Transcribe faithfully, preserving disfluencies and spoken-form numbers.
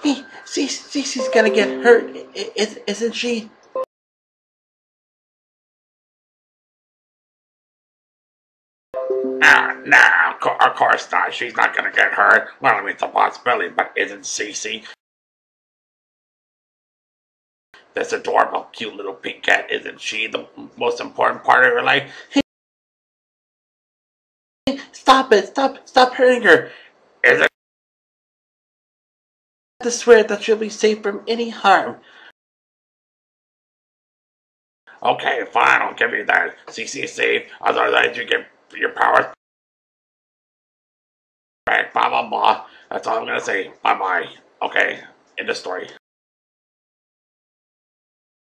Hey, Cece's gonna get hurt, is, isn't she? Ah, uh, nah, of course not. She's not gonna get hurt. Well, I mean, it's a possibility, but isn't Cece this adorable, cute little pink cat? Isn't she the most important part of her life? Hey, stop it! Stop! Stop hurting her! Is it? I have to swear that she'll be safe from any harm. Okay, fine, I'll give you that. Cece is safe, otherwise you get your powers back, blah blah blah. That's all I'm gonna say. Bye bye. Okay, end of story.